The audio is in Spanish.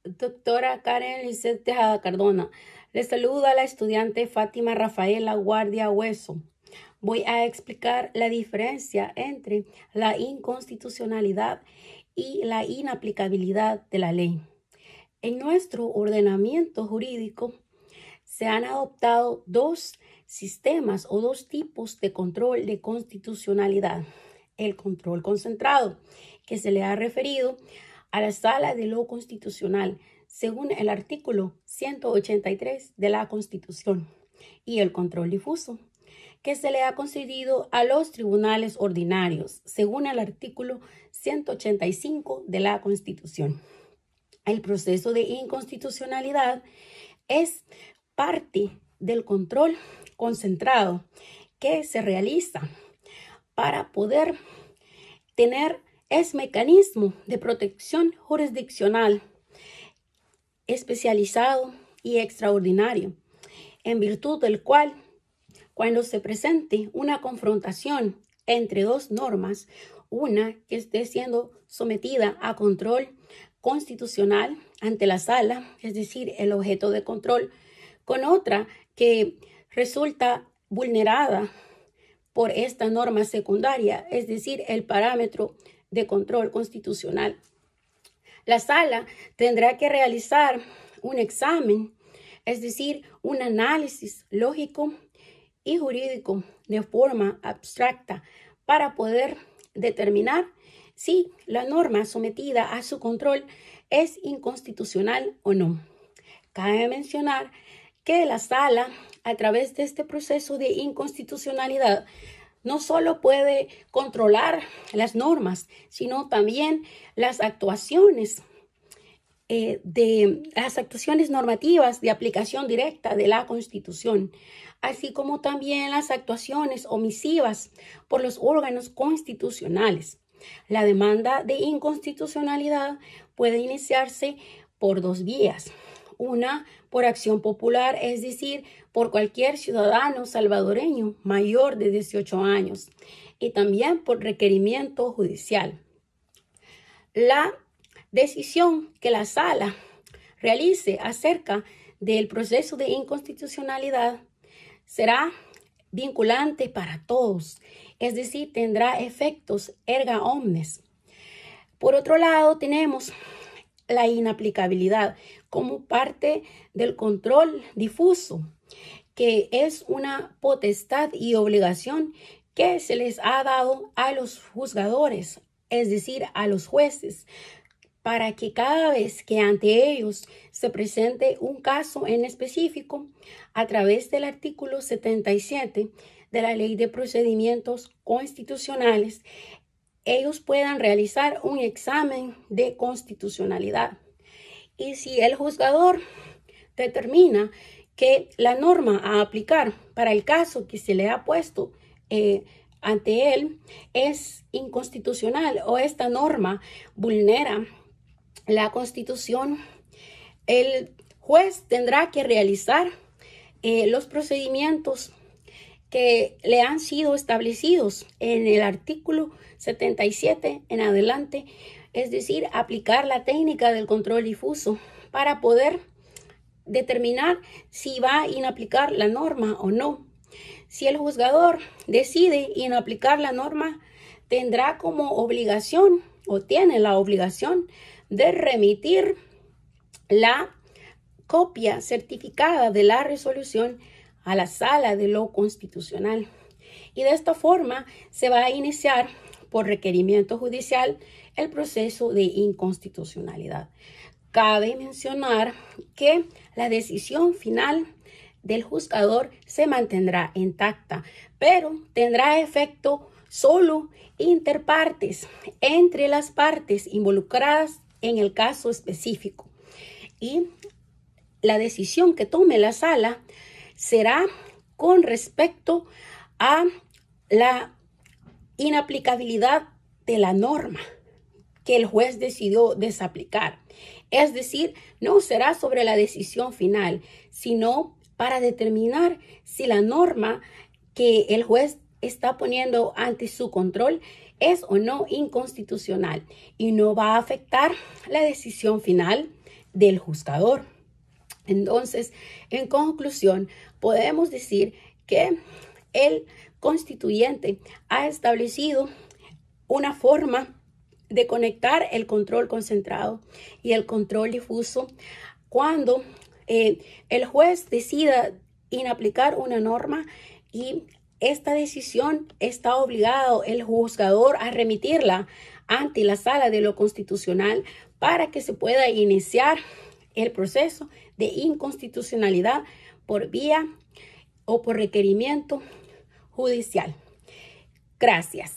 Doctora Karen Lisset Tejada Cardona. Le saluda la estudiante Fátima Rafaela Guardia Hueso. Voy a explicar la diferencia entre la inconstitucionalidad y la inaplicabilidad de la ley. En nuestro ordenamiento jurídico se han adoptado dos sistemas o dos tipos de control de constitucionalidad. El control concentrado, que se le ha referido a la Sala de lo Constitucional, según el artículo 183 de la Constitución, y el control difuso, que se le ha concedido a los tribunales ordinarios, según el artículo 185 de la Constitución. El proceso de inconstitucionalidad es parte del control concentrado que se realiza para poder tener ese mecanismo de protección jurisdiccional especializado y extraordinario, en virtud del cual, cuando se presente una confrontación entre dos normas, una que esté siendo sometida a control constitucional ante la sala, es decir, el objeto de control, con otra que resulta vulnerada por esta norma secundaria, es decir, el parámetro de control constitucional. La sala tendrá que realizar un examen, es decir, un análisis lógico y jurídico de forma abstracta para poder determinar si la norma sometida a su control es inconstitucional o no. Cabe mencionar que la sala, a través de este proceso de inconstitucionalidad, no solo puede controlar las normas, sino también las actuaciones normativas de aplicación directa de la Constitución, así como también las actuaciones omisivas por los órganos constitucionales. La demanda de inconstitucionalidad puede iniciarse por dos vías. Una, por acción popular, es decir, por cualquier ciudadano salvadoreño mayor de 18 años, y también por requerimiento judicial. La decisión que la sala realice acerca del proceso de inconstitucionalidad será vinculante para todos, es decir, tendrá efectos erga omnes. Por otro lado, tenemos la inaplicabilidad como parte del control difuso, que es una potestad y obligación que se les ha dado a los juzgadores, es decir, a los jueces, para que cada vez que ante ellos se presente un caso en específico, a través del artículo 77 de la Ley de Procedimientos Constitucionales, ellos puedan realizar un examen de constitucionalidad. Y si el juzgador determina que la norma a aplicar para el caso que se le ha puesto ante él es inconstitucional o esta norma vulnera la Constitución, el juez tendrá que realizar los procedimientos que le han sido establecidos en el artículo 77 en adelante, es decir, aplicar la técnica del control difuso para poder determinar si va a inaplicar la norma o no. Si el juzgador decide inaplicar la norma, tendrá como obligación o tiene la obligación de remitir la copia certificada de la resolución a la Sala de lo Constitucional. Y de esta forma se va a iniciar por requerimiento judicial el proceso de inconstitucionalidad. Cabe mencionar que la decisión final del juzgador se mantendrá intacta, pero tendrá efecto solo interpartes, entre las partes involucradas en el caso específico. Y la decisión que tome la sala será con respecto a la inaplicabilidad de la norma que el juez decidió desaplicar. Es decir, no será sobre la decisión final, sino para determinar si la norma que el juez está poniendo ante su control es o no inconstitucional y no va a afectar la decisión final del juzgador. Entonces, en conclusión, podemos decir que el constituyente ha establecido una forma de conectar el control concentrado y el control difuso cuando el juez decida inaplicar una norma y esta decisión está obligado el juzgador a remitirla ante la Sala de lo Constitucional para que se pueda iniciar el proceso de inconstitucionalidad por vía o por requerimiento judicial. Gracias.